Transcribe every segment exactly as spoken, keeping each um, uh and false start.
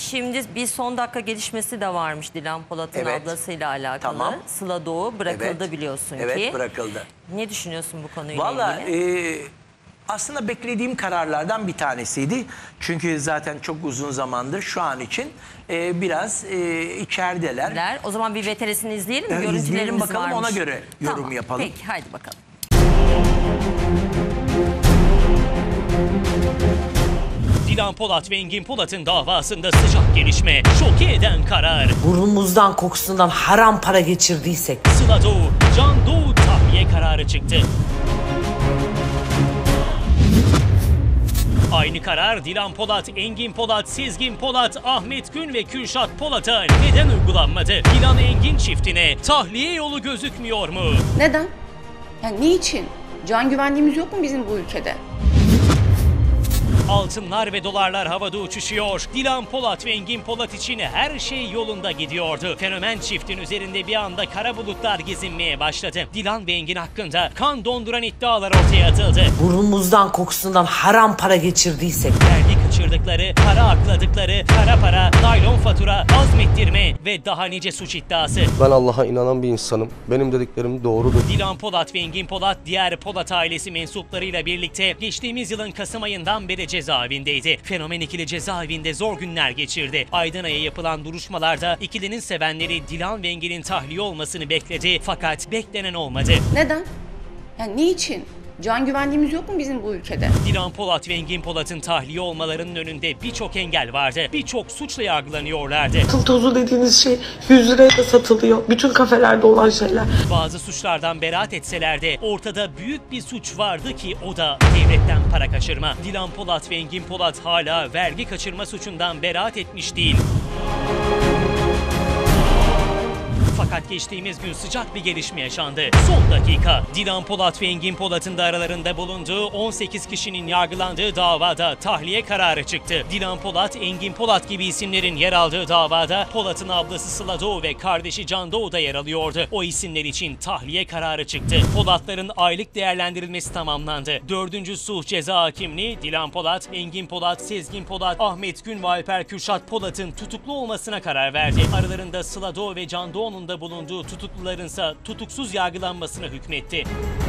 Şimdi bir son dakika gelişmesi de varmış Dilan Polat'ın Evet. ablasıyla alakalı. Tamam. Sıla Doğu bırakıldı Evet. biliyorsun evet, ki. Evet bırakıldı. Ne düşünüyorsun bu konuyla Vallahi, ilgili? E, aslında beklediğim kararlardan bir tanesiydi. Çünkü zaten çok uzun zamandır şu an için e, biraz e, içerideler. Der. O zaman bir veteresini izleyelim mi? Ee, Görüntülerimiz izleyelim bakalım, varmış. ona göre yorum Tamam, yapalım. Peki haydi bakalım. Dilan Polat ve Engin Polat'ın davasında sıcak gelişme, şoke eden karar. Burnumuzdan kokusundan haram para geçirdiysek. Sıla Doğu, Can Doğu tahliye kararı çıktı. Aynı karar Dilan Polat, Engin Polat, Sezgin Polat, Ahmet Gün ve Kürşat Polat'a neden uygulanmadı? Dilan Engin çiftine tahliye yolu gözükmüyor mu? Neden? Yani niçin? Can güvenliğimiz yok mu bizim bu ülkede? Altınlar ve dolarlar havada uçuşuyor. Dilan Polat ve Engin Polat için her şey yolunda gidiyordu. Fenomen çiftin üzerinde bir anda kara bulutlar gezinmeye başladı. Dilan ve Engin hakkında kan donduran iddialar ortaya atıldı. Burnumuzdan kokusundan haram para geçirdiysek. Vergi kaçırdıkları, para akladıkları, kara para, naylon fatura, azmettirme ve daha nice suç iddiası. Ben Allah'a inanan bir insanım. Benim dediklerim doğrudur. Dilan Polat ve Engin Polat diğer Polat ailesi mensuplarıyla birlikte geçtiğimiz yılın Kasım ayından beri cezaevindeydi. Fenomen ikili cezaevinde zor günler geçirdi. Aydına'ya yapılan duruşmalarda ikilinin sevenleri Dilan ve Engin'in tahliye olmasını bekledi fakat beklenen olmadı. Neden? Yani niçin? Can güvenliğimiz yok mu bizim bu ülkede? Dilan Polat ve Engin Polat'ın tahliye olmalarının önünde birçok engel vardı. Birçok suçla yargılanıyorlardı. Tıl tozu dediğiniz şey yüz liraya da satılıyor. Bütün kafelerde olan şeyler. Bazı suçlardan beraat etseler de ortada büyük bir suç vardı ki o da devletten para kaçırma. Dilan Polat ve Engin Polat hala vergi kaçırma suçundan beraat etmiş değil. Fakat geçtiğimiz gün sıcak bir gelişme yaşandı. Son dakika. Dilan Polat ve Engin Polat'ın da aralarında bulunduğu on sekiz kişinin yargılandığı davada tahliye kararı çıktı. Dilan Polat, Engin Polat gibi isimlerin yer aldığı davada Polat'ın ablası Sıla Doğu ve kardeşi Can Doğu da yer alıyordu. O isimler için tahliye kararı çıktı. Polatların aylık değerlendirilmesi tamamlandı. Dördüncü sulh ceza hakimliği Dilan Polat, Engin Polat, Sezgin Polat, Ahmet Gün ve Alper Kürşat Polat'ın tutuklu olmasına karar verdi. Aralarında Sıla Doğu ve Can Doğu'nun da bulunduğu tutuklularınsa tutuksuz yargılanmasına hükmetti.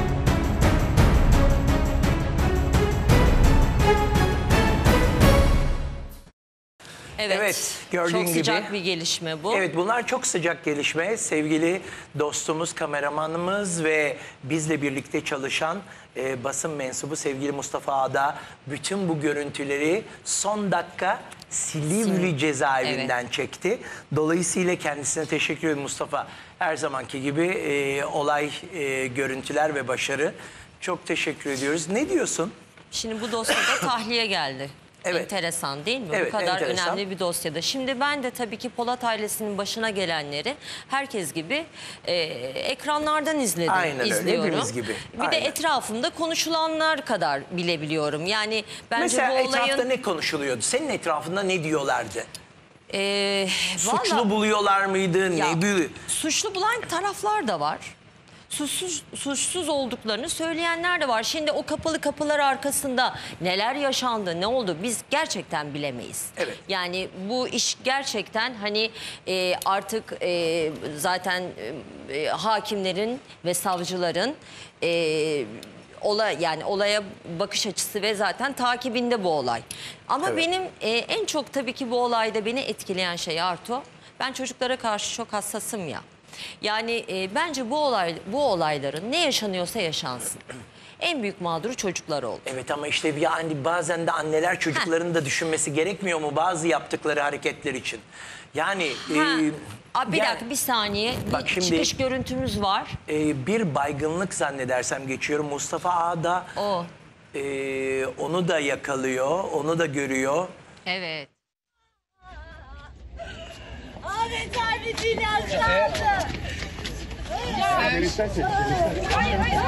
Evet, Evet, gördüğün çok sıcak gibi. bir gelişme bu. Evet, bunlar çok sıcak gelişme. Sevgili dostumuz, kameramanımız ve bizle birlikte çalışan e, basın mensubu sevgili Mustafa Ağda bütün bu görüntüleri son dakika Silivri cezaevinden Evet. çekti. Dolayısıyla kendisine teşekkür ederim Mustafa. Her zamanki gibi e, olay, e, görüntüler ve başarı. Çok teşekkür ediyoruz. Ne diyorsun? Şimdi bu dosyada tahliye geldi. Evet. Enteresan değil mi? Evet, Bu kadar enteresan. önemli bir dosyada. Şimdi ben de tabii ki Polat ailesinin başına gelenleri herkes gibi e, ekranlardan izledim, Aynen öyle, izliyorum. hepimiz gibi. Bir Aynen. de etrafımda konuşulanlar kadar bilebiliyorum. Yani bence Mesela bu olayın... etrafta ne konuşuluyordu? Senin etrafında ne diyorlardı? E, Suçlu vallahi- buluyorlar mıydı? Ya, Ne büyü? suçlu bulan taraflar da var. Suçsuz, suçsuz olduklarını söyleyenler de var. Şimdi o kapalı kapılar arkasında neler yaşandı, ne oldu biz gerçekten bilemeyiz. Evet. Yani bu iş gerçekten hani e, artık e, zaten e, hakimlerin ve savcıların e, olay yani olaya bakış açısı ve zaten takibinde bu olay. Ama Evet. benim e, en çok tabii ki bu olayda beni etkileyen şey Arto. Ben çocuklara karşı çok hassasım ya. Yani e, bence bu olay bu olayların ne yaşanıyorsa yaşansın. En büyük mağduru çocuklar oldu. Evet ama işte bir yani bazen de anneler çocuklarını da düşünmesi gerekmiyor mu bazı yaptıkları hareketler için? Yani Ha. e, Aa, bir gel- dakika bir saniye. Bak Bir şimdi- çıkış görüntümüz var. e, bir baygınlık zannedersem geçiyorum. Mustafa Ağa da O. e, onu da yakalıyor, onu da görüyor. Evet. Ahmet abi Dilan çaldı. Hayır hayır.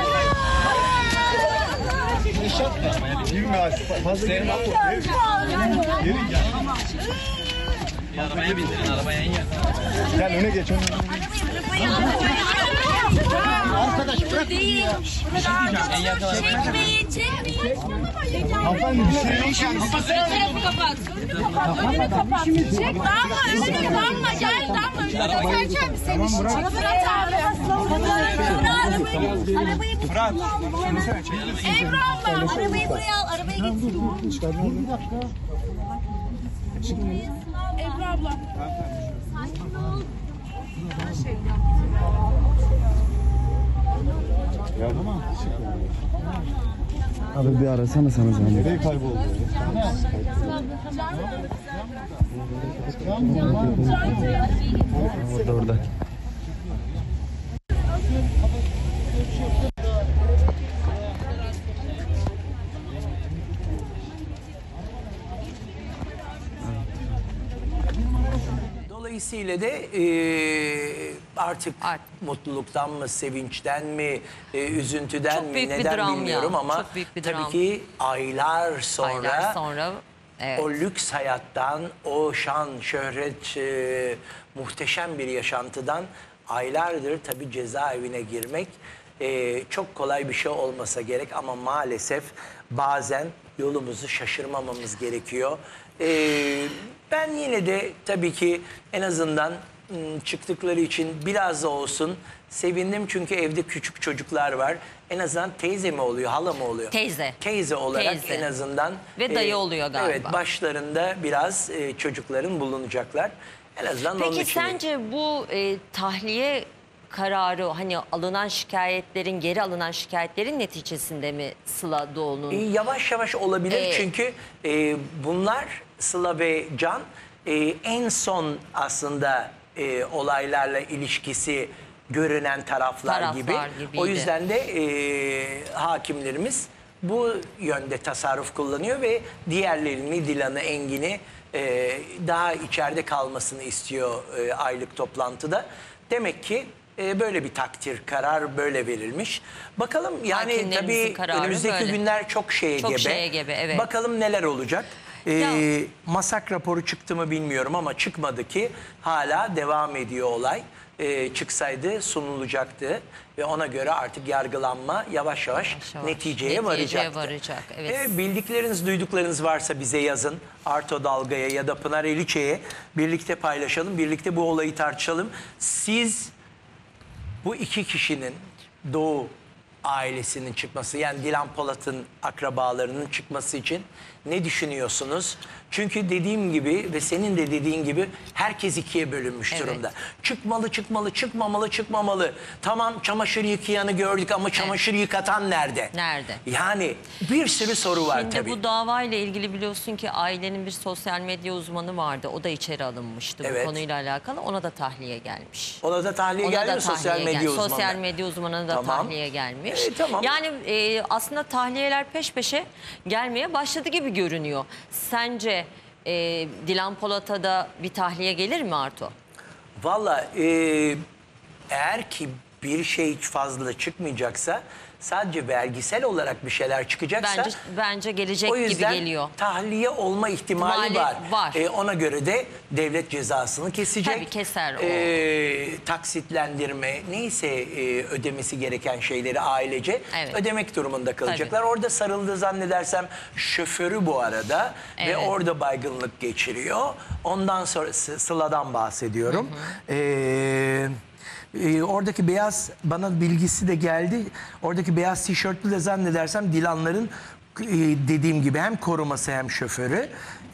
Girme fazla girme. Geri gel. Arabaya bindirin arabaya in. Gel öne geç. Öne. Arabaya arabaya arabaya. Arkadaş bırak. Değil. Çekmeyin, çekmeyin. Hanımefendi bir şey yok yani. Tarafı kapat. Önünü kapat. Çek, damla, önünü damla. Gel, damla. Önünü çeker misin? Tamam, bırak. Fırat abi. Arabayı Fırat. Ebru abla. Arabayı buraya al. Arabayı getir. Ebru abla. Sakin ol. Abi bir arasana sana zahmet. Nereye kayboldu? Orada orada. Dolayısıyla da e, artık Art. mutluluktan mı, sevinçten mi, e, üzüntüden Çok mi, büyük bir neden dram ya. bilmiyorum ama Çok büyük bir tabii dram. ki aylar sonra, Aylar sonra evet. o lüks hayattan, o şan, şöhret, e, muhteşem bir yaşantıdan aylardır tabii cezaevine girmek e, çok kolay bir şey olmasa gerek ama maalesef bazen yolumuzu şaşırmamamız gerekiyor. E, ben yine de tabii ki en azından m, çıktıkları için biraz da olsun sevindim çünkü evde küçük çocuklar var. En azından teyze mi oluyor, hala mı oluyor? Teyze. Teyze olarak Teyze. en azından. Ve dayı oluyor galiba. Evet, başlarında biraz e, çocukların bulunacaklar. En azından onun Peki için. sence bu e, tahliye kararı hani alınan şikayetlerin, geri alınan şikayetlerin neticesinde mi Sıla Doğulu'nun? E, yavaş yavaş olabilir Ee, çünkü e, bunlar Sıla ve Can e, en son aslında e, olaylarla ilişkisi görünen taraflar, Taraflar gibi. gibiydi. O yüzden de e, hakimlerimiz bu yönde tasarruf kullanıyor ve diğerlerini, Dilan'ı, Engin'i e, daha içeride kalmasını istiyor e, aylık toplantıda. Demek ki e, böyle bir takdir, karar böyle verilmiş. Bakalım yani Hakimlerimizin tabii kararı önümüzdeki böyle. günler çok şeye Çok gebe. şeye gebe, evet. Bakalım neler olacak. Ee, Ya- masak raporu çıktı mı bilmiyorum ama çıkmadı ki hala devam ediyor olay. Ee, çıksaydı sunulacaktı ve ona göre artık yargılanma yavaş yavaş, Yavaş yavaş neticeye, neticeye varacaktı. varacak, evet. Ee, bildikleriniz, duyduklarınız varsa bize yazın. Arto Dalga'ya ya da Pınar Eliçe'ye birlikte paylaşalım, birlikte bu olayı tartışalım. Siz bu iki kişinin Doğu ailesinin çıkması, yani Dilan Polat'ın akrabalarının çıkması için ne düşünüyorsunuz? Çünkü dediğim gibi ve senin de dediğin gibi herkes ikiye bölünmüş Evet. durumda. Çıkmalı, çıkmalı, çıkmamalı, çıkmamalı. Tamam, çamaşır yıkayanı gördük ama çamaşır yıkatan nerede? Nerede? Yani bir sürü soru var Şimdi tabii. bu davayla ilgili biliyorsun ki ailenin bir sosyal medya uzmanı vardı. O da içeri alınmıştı Evet. bu konuyla alakalı. Ona da tahliye gelmiş. Ona da tahliye Ona geldi da mi sosyal tahliye medya gel- uzmanı? Sosyal medya uzmanına da Tamam. tahliye gelmiş. E, tamam. Yani e, aslında tahliyeler peş peşe gelmeye başladı gibi görünüyor. Sence e, Dilan Polat'a da bir tahliye gelir mi Arto? Valla e, eğer ki bir şey hiç fazla çıkmayacaksa sadece vergisel olarak bir şeyler çıkacaksa Bence bence gelecek o yüzden gibi geliyor. tahliye olma ihtimali İhtimali var. var. E, ona göre de devlet cezasını kesecek. Tabii keser o. E, taksitlendirme neyse e, ödemesi gereken şeyleri ailece Evet. ödemek durumunda kalacaklar. Orada sarıldı zannedersem şoförü bu arada ve Evet. orada baygınlık geçiriyor. Ondan sonra S- Sıla'dan bahsediyorum. Eee Ee, oradaki beyaz bana bilgisi de geldi. Oradaki beyaz tişörtlü de zannedersem Dilanların e, dediğim gibi hem koruması hem şoförü.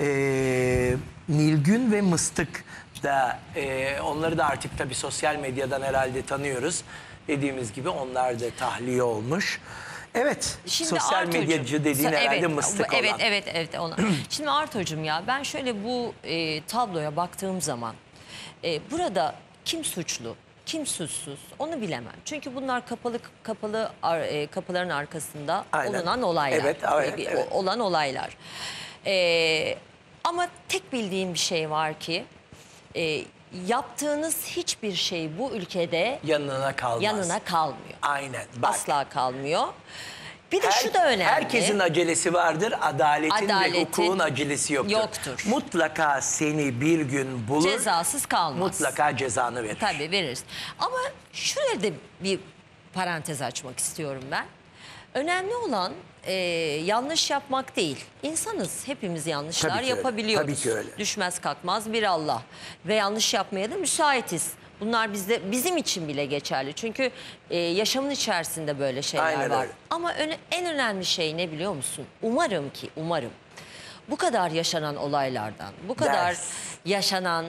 Ee, Nilgün ve Mıstık da e, onları da artık tabii sosyal medyadan herhalde tanıyoruz. Dediğimiz gibi onlar da tahliye olmuş. Evet, sosyal Artocuğum, medyacı dediğin so- herhalde evet, Mıstık evet, olan. Evet, evet, ona. Şimdi Artocuğum ya ben şöyle bu e, tabloya baktığım zaman e, burada kim suçlu? Kim suçsuz onu bilemem. Çünkü bunlar kapalı kapalı ar- e, kapıların arkasında Aynen. olunan olaylar. Evet, evet, E, evet. o- Olan olaylar. E, ama tek bildiğim bir şey var ki e, yaptığınız hiçbir şey bu ülkede Yanına kalmaz. yanına kalmıyor. Aynen. Bak. Asla kalmıyor. Bir de Her- şu da önemli. Herkesin acelesi vardır. Adaletin, ve Adaletin hukukun acelesi yoktur. yoktur. Mutlaka seni bir gün bulur. Cezasız kalmaz. Mutlaka cezanı verir. Tabii veririz. Ama şuraya da bir parantez açmak istiyorum ben. Önemli olan e, yanlış yapmak değil. İnsanız, hepimiz yanlışlar Tabii ki öyle. yapabiliyoruz. Tabii ki öyle. Düşmez kalkmaz bir Allah. Ve yanlış yapmaya da müsaitiz. Bunlar bizde, bizim için bile geçerli. Çünkü e, yaşamın içerisinde böyle şeyler Aynen var. öyle. Ama öne, en önemli şey ne biliyor musun? Umarım ki, umarım bu kadar yaşanan olaylardan, bu kadar Ders. yaşanan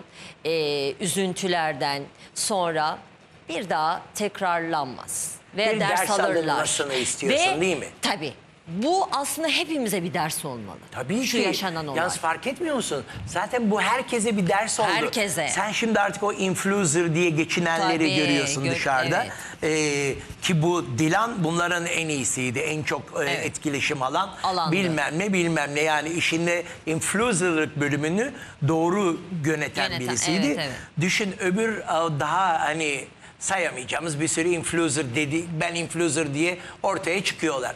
e, üzüntülerden sonra bir daha tekrarlanmaz. Ve Bir ders, ders alırlar. alınmasını istiyorsun, Ve, değil mi? Tabii. Bu aslında hepimize bir ders olmalı. Tabii Şu ki. yaşanan olay. Yalnız fark etmiyor musun? Zaten bu herkese bir ders oldu. Herkese. Sen şimdi artık o influencer diye geçinenleri Tabii, görüyorsun gör- dışarıda. evet. Ee, ki bu Dilan bunların en iyisiydi. En çok e, Evet. etkileşim alan. Alandı. Bilmem ne bilmem ne. Yani işinde influencerlık bölümünü doğru yöneten, Yöneten, birisiydi. evet, evet. Düşün öbür e, daha hani sayamayacağımız bir sürü influencer dedi. Ben influencer diye ortaya çıkıyorlar.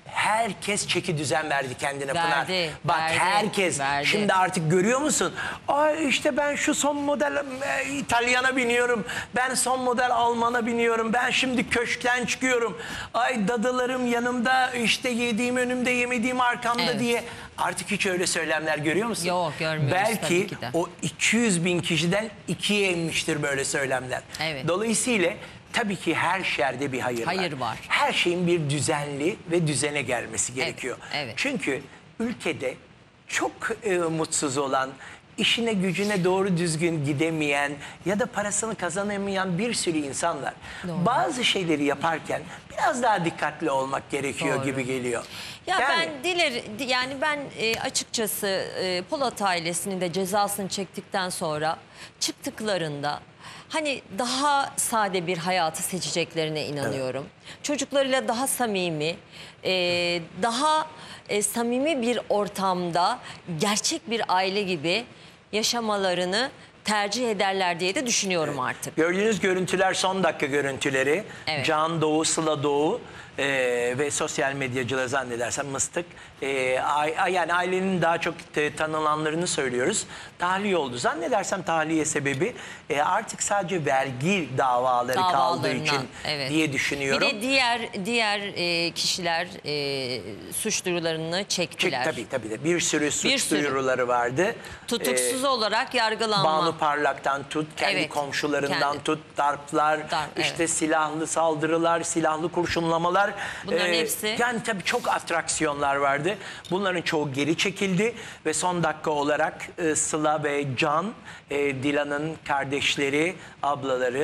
Herkes çeki düzen verdi kendine Pınar. Verdi, Bak verdi, herkes. verdi. Şimdi artık görüyor musun? Ay işte ben şu son model e, İtalyan'a biniyorum. Ben son model Alman'a biniyorum. Ben şimdi köşkten çıkıyorum. Ay dadılarım yanımda, işte yediğim önümde, yemediğim arkamda Evet. diye. Artık hiç öyle söylemler görüyor musun? Yok, görmüyoruz Belki tabii ki de. o iki yüz bin kişiden ikiye inmiştir böyle söylemler. Evet. Dolayısıyla tabii ki her şerde bir hayır, Hayır var. Her şeyin bir düzenli ve düzene gelmesi gerekiyor. evet. Çünkü ülkede çok e, mutsuz olan, işine gücüne doğru düzgün gidemeyen ya da parasını kazanamayan bir sürü insan var. Doğru. Bazı şeyleri yaparken biraz daha dikkatli olmak gerekiyor Doğru. gibi geliyor. Ya Yani- ben diler yani ben e, açıkçası e, Polat ailesinin de cezasını çektikten sonra çıktıklarında hani daha sade bir hayatı seçeceklerine inanıyorum. Çocuklarıyla daha samimi, e, daha e, samimi bir ortamda gerçek bir aile gibi yaşamalarını tercih ederler diye de düşünüyorum artık. Gördüğünüz görüntüler son dakika görüntüleri. Evet. Can Doğu, Sıla Doğu e, ve sosyal medyacılar zannedersem Mıstık. E, a- yani ailenin daha çok e, tanınanlarını söylüyoruz. Tahliye oldu. Zannedersem tahliye sebebi e, artık sadece vergi davaları kaldığı Davalarından, için evet. diye düşünüyorum. Bir de diğer diğer e, kişiler e, suç duyurularını Çek, çektiler. tabii tabii de bir sürü suç Bir sürü. duyuruları vardı. Tutuksuz E, olarak yargılanma. Banu Parlak'tan tut, kendi Evet, komşularından kendi. tut, darplar, Darp, işte evet. silahlı saldırılar, silahlı kurşunlamalar. Bunların hepsi- Yani tabii çok atraksiyonlar vardı. Bunların çoğu geri çekildi ve son dakika olarak e, Sıla ve Can, e, Dilan'ın kardeşleri, ablaları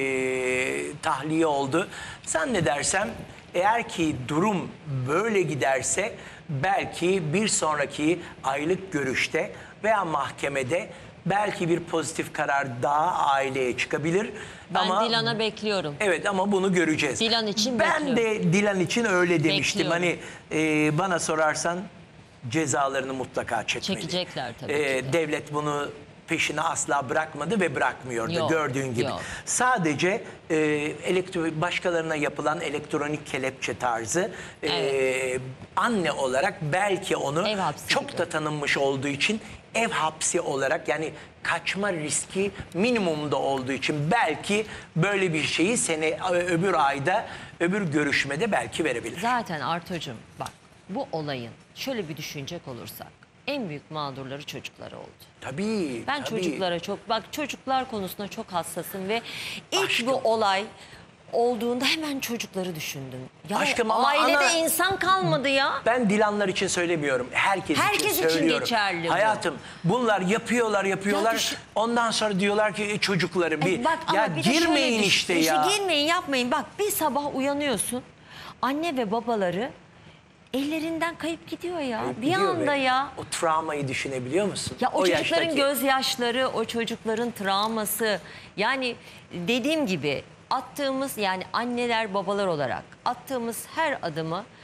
e, tahliye oldu. Zannedersem eğer ki durum böyle giderse belki bir sonraki aylık görüşte veya mahkemede belki bir pozitif karar daha aileye çıkabilir. Ben ama Dilan'a bekliyorum. Evet ama bunu göreceğiz. Dilan için ben bekliyorum. de Dilan için öyle demiştim. Bekliyorum. Hani e, bana sorarsan cezalarını mutlaka çekmeli. Çekecekler tabii E, ki de. Devlet bunu peşine asla bırakmadı ve bırakmıyordu Yok, gördüğün gibi. yok. Sadece e, elektro başkalarına yapılan elektronik kelepçe tarzı e, Evet. anne olarak belki onu Ev hapsi çok gibi. da tanınmış olduğu için ev hapsi olarak, yani kaçma riski minimumda olduğu için belki böyle bir şeyi sene öbür ayda öbür görüşmede belki verebilir. Zaten Artocuğum bak bu olayın şöyle bir düşünecek olursak en büyük mağdurları çocuklar oldu. Tabii. Ben tabii. çocuklara çok bak çocuklar konusunda çok hassasım ve ilk Aşkım. bu olay olduğunda hemen çocukları düşündüm. Ya Aşkım ama ailede ana- insan kalmadı ya. Ben Dilanlar için söylemiyorum. Herkes, Herkes için için söylüyorum. geçerli bu. Hayatım bunlar yapıyorlar yapıyorlar. Ya düşün- Ondan sonra diyorlar ki e, çocuklarım bir, E bak ama ya bir de şöyle girmeyin düşün. işte İşte ya. girmeyin yapmayın. Bak bir sabah uyanıyorsun. Anne ve babaları ellerinden kayıp gidiyor ya. Kayıp bir gidiyor anda ve ya. O travmayı düşünebiliyor musun? Ya o, çocukların yaştaki. gözyaşları, o çocukların travması. Yani dediğim gibi attığımız yani anneler babalar olarak attığımız her adımı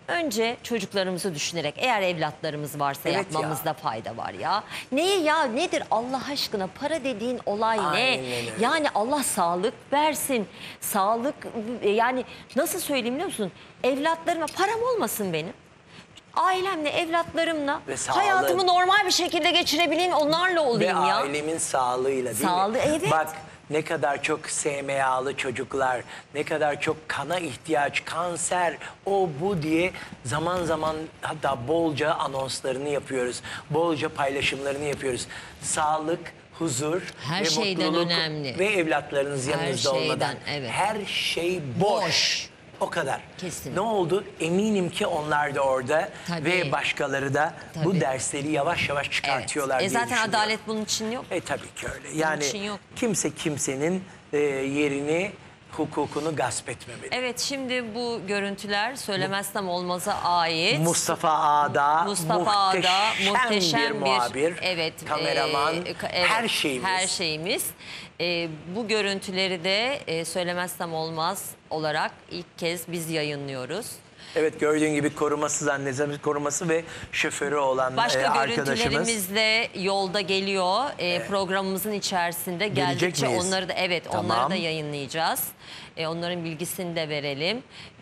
önce çocuklarımızı düşünerek, eğer evlatlarımız varsa Evet yapmamızda ya. fayda var ya. Neyi ya, nedir Allah aşkına, para dediğin olay Aynen ne? öyle. Yani Allah sağlık versin. Sağlık, yani nasıl söyleyeyim biliyor musun? Evlatlarıma param olmasın benim. Ailemle, evlatlarımla Ve sağlık. hayatımı normal bir şekilde geçirebileyim, onlarla Ve olayım ya. ailemin sağlığıyla değil Sağlığı, mi? evet. Bak ne kadar çok S M A'lı çocuklar, ne kadar çok kana ihtiyaç, kanser, o bu diye zaman zaman hatta bolca anonslarını yapıyoruz. Bolca paylaşımlarını yapıyoruz. Sağlık, huzur Her ve şeyden mutluluk önemli. ve evlatlarınız Her yanınızda şeyden, olmadan. evet. Her şey boş. Boş. O kadar. Kesinlikle. Ne oldu? Eminim ki onlar da orada Tabii. ve başkaları da bu Tabii. dersleri yavaş yavaş çıkartıyorlar Evet. diye E zaten düşünüyorum. adalet bunun için yok. E tabii ki öyle. Yani için yok. kimse kimsenin e, yerini, hukukunu gasp etmemeli. Evet, şimdi bu görüntüler Söylemezsem Olmaz'a ait. Mustafa Ağa'da Mustafa Ağa'da muhteşem, muhteşem bir muhabir, evet, kameraman, e, ka- evet, her şeyimiz. Her şeyimiz. E, bu görüntüleri de e, Söylemezsem Olmaz olarak ilk kez biz yayınlıyoruz. Evet, gördüğün gibi koruması zannedersem koruması ve şoförü olan Başka e, arkadaşımız. görüntülerimiz de yolda geliyor. E, programımızın içerisinde Gelecek geldikçe miyiz? onları da evet Tamam. onları da yayınlayacağız. E, onların bilgisini de verelim.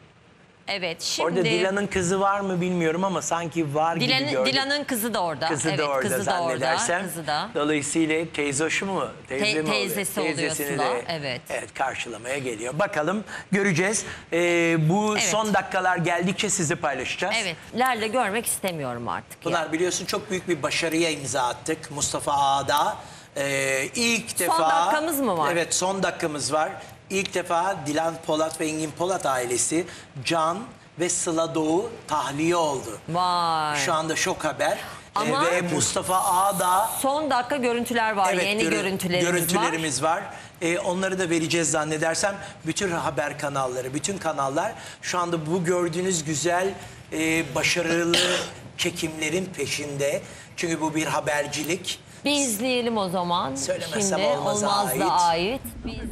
Evet, şimdi Orada Dilan'ın kızı var mı bilmiyorum ama sanki var gibi Dilan'ın gördüm. Dilan'ın kızı da orada. Kızı evet, da orada kızı da orada. zannedersem. Kızı da. Dolayısıyla teyzoşu mu? Teyze Te- mi oluyor? teyzesi oluyor Teyzesini Sıla, de, evet. Evet, karşılamaya geliyor. Bakalım, göreceğiz. Ee, bu Evet. son dakikalar geldikçe sizi paylaşacağız. Evet, Lerle görmek istemiyorum artık. Pınar, ya. biliyorsun çok büyük bir başarıya imza attık Mustafa Ağa'da. Ee, ilk defa... dakikamız mı var? Evet, son dakikamız var. İlk defa Dilan Polat ve Engin Polat ailesi Can ve Sıla Doğu tahliye oldu. Vay. Şu anda şok haber. Ama- Ee, ve Mustafa Ağa'da... Son dakika görüntüler var. Yeni görü- görüntülerimiz, var. görüntülerimiz var. Ee, onları da vereceğiz zannedersem. Bütün haber kanalları, bütün kanallar şu anda bu gördüğünüz güzel, e, başarılı çekimlerin peşinde. Çünkü bu bir habercilik. Bir izleyelim o zaman. Söylemezsem Şimdi Olmaz'a Olmaz da ait. ait. Bir izleyelim.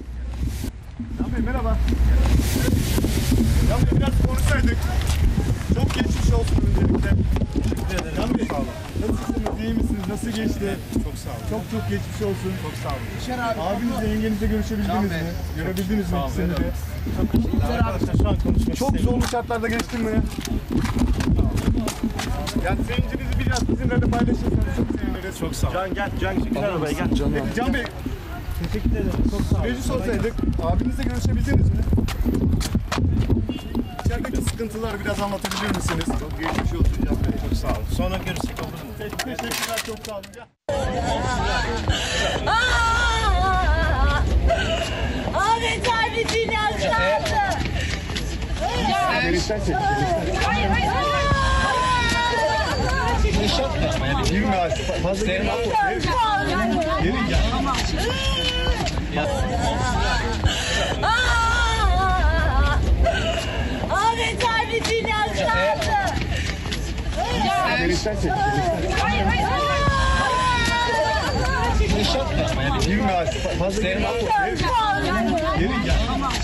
Merhaba. Ya biraz konuşsaydık. Çok geçmiş olsun öncelikle. Teşekkür ederim. Can Bey, sağ olun. Nasılsınız? İyi misiniz? Nasıl geçti? Çok sağ olun. Çok çok geçmiş olsun. Çok sağ olun. Abinizle, yengenizle görüşebildiniz mi? Görebildiniz mi ikisini de? Çok teşekkürler arkadaşlar. Şu an konuşmak Çok zorlu şartlarda geçtin mi? Yani sevincinizi biraz bizimle de paylaşırsanız çok seviniriz. Çok sağ olun. Can gel, Can gel arabaya gel. Peki Can Bey, Teşekkür ederim. Çok sağ olun. süreci sorsaydık, abinizle görüşebildiniz mi? İçerideki sıkıntıları biraz anlatabilir misiniz? Çok geçmiş olsun Can Bey. Çok sağ olun. Sonra görüşsek olur mu? Peki, teşekkürler, çok sağ olun. Ahmet abi Dilan çaldı. Geristen çek. Hayır hayır hayır. Girme abi, fazla girme. Geri gel. Ahmet abi Dilan çaldı. Geristen çek. Hayır hayır hayır. Girme abi, fazla girme. Geri gel.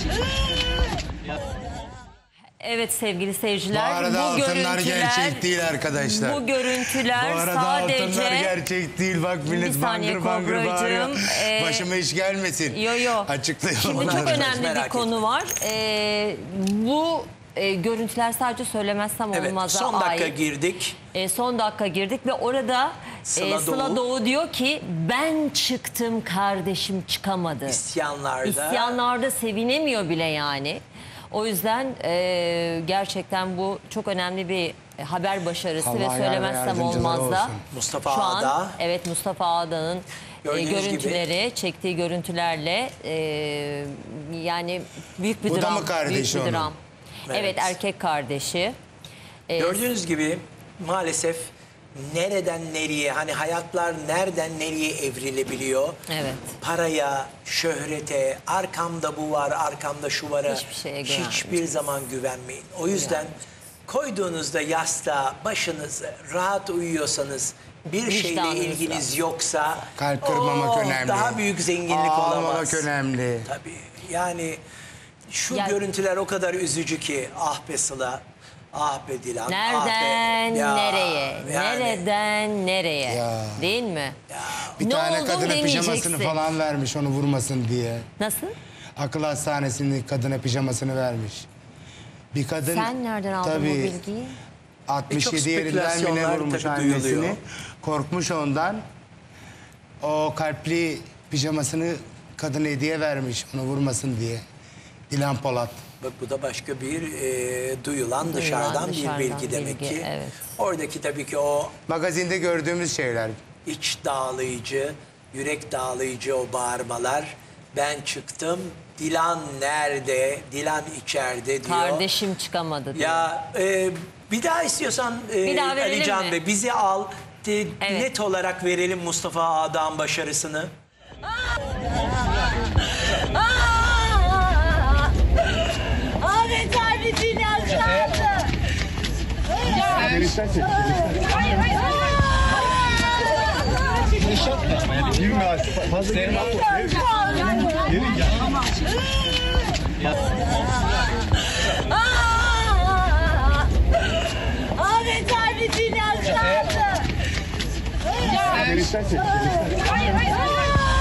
Evet sevgili seyirciler. Bu arada altınlar görüntüler, gerçek değil arkadaşlar. Bu görüntüler Bu arada sadece... altınlar gerçek değil. Bak millet Bir saniye bangır bangır Kobracığım, bağırıyor. ee, Başıma iş gelmesin. Yo yo. Açıklayalım. Şimdi onları. çok önemli merak bir konu var. Ee, bu e, görüntüler sadece Söylemezsem Evet, Olmaz'a son dakika ait. girdik. E, son dakika girdik ve orada Sıla e, Sıla Doğu. Doğu diyor ki ben çıktım kardeşim çıkamadı. İsyanlarda. İsyanlarda sevinemiyor bile yani. O yüzden e, gerçekten bu çok önemli bir haber başarısı Allah ve yar ve Söylemezsem yardımcıları Olmaz'da. olsun. Mustafa Şu an Ağa'da. evet Mustafa Ağa'nın e, Gördüğünüz görüntüleri, çektiği görüntülerle e, yani büyük bir Bu da dram. mı kardeşi büyük bir onun? dram. Evet. Evet. erkek kardeşi. E, Gördüğünüz gibi maalesef nereden nereye, hani hayatlar nereden nereye evrilebiliyor. Evet. Paraya, şöhrete, arkamda bu var, arkamda şu vara Hiçbir şeye güvenmeyeceğiz. hiçbir zaman güvenmeyin. O yüzden koyduğunuzda yastığa başınızı rahat uyuyorsanız, bir şeyle Vicdanınızla. ilginiz yoksa Kalp kırmamak oh, önemli. daha büyük zenginlik Ağlamamak olamaz. önemli. Tabii yani şu Ya- görüntüler o kadar üzücü ki, ah be Sıla, Ah be Dilan. Nereden ah be. Ya, nereye? yani. Nereden nereye? Ya. Değil mi? Bir Ne tane oldun kadına pijamasını demeyeceksin. falan vermiş onu vurmasın diye. Nasıl? Akıl hastanesinin kadına pijamasını vermiş. Bir kadın Sen nereden aldın bu tabii, bilgiyi? altmış yedi E, çok yerinden mi ne spekülasyonlar vurmuş tabii annesini. duyuluyor. Korkmuş ondan. O kalpli pijamasını kadına hediye vermiş onu vurmasın diye. Dilan Polat. Bak bu da başka bir e, duyulan, dışarıdan, dışarıdan bir bilgi demek bilgi, ki. evet. Oradaki tabii ki o Magazinde gördüğümüz şeyler. iç dağlayıcı, yürek dağlayıcı o bağırmalar. Ben çıktım, Dilan nerede, Dilan içeride diyor. Kardeşim çıkamadı diyor. Ya e, bir daha istiyorsan e, Bir daha verelim Ali Can mi? Bey bizi al. De, Evet. Net olarak verelim Mustafa Ağa'dan başarısını. Ahmet abi Dilan çaldı. Geristen çek. Hayır hayır hayır. Girme abi. Fazla girme. Geri, geri gel. Ahmet abi Dilan çaldı. Geristen çek. Hayır hayır hayır.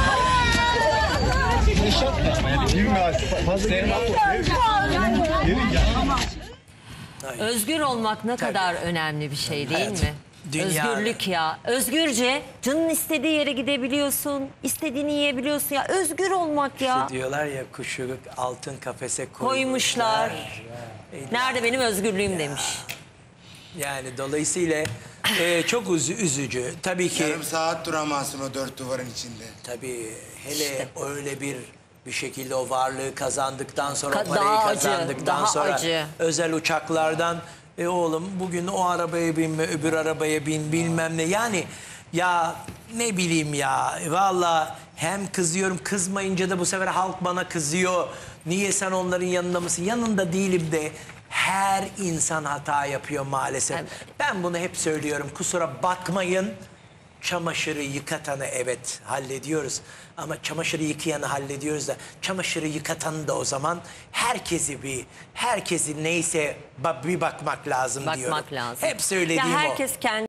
Girme abi. Fazla girme. Geri, geri gel. Özgür olmak ne kadar önemli bir şey değil Evet. mi? Dünya- Özgürlük ya. Özgürce canın istediği yere gidebiliyorsun. İstediğini yiyebiliyorsun ya. Özgür olmak ya. İşte diyorlar ya kuşu altın kafese koymuşlar. Koymuşlar. Nerede benim özgürlüğüm demiş. Yani dolayısıyla e, çok üzü- üzücü. Tabii ki Yarım saat duramazsın o dört duvarın içinde. tabii hele öyle bir bir şekilde o varlığı kazandıktan sonra Ka- o parayı daha acı, kazandıktan daha sonra acı. özel uçaklardan e oğlum bugün o arabaya binme öbür arabaya bin bilmem ne yani ya ne bileyim ya valla hem kızıyorum kızmayınca da bu sefer halk bana kızıyor. Niye sen onların yanında mısın? Yanında değilim de her insan hata yapıyor maalesef. Evet. Ben bunu hep söylüyorum kusura bakmayın. Çamaşırı yıkatanı evet hallediyoruz ama çamaşırı yıkayanı hallediyoruz da çamaşırı yıkatanı da o zaman herkesi bir herkesi neyse ba- bir bakmak lazım diyorum. Bakmak lazım. Hep söylediğim ya o. herkes kendi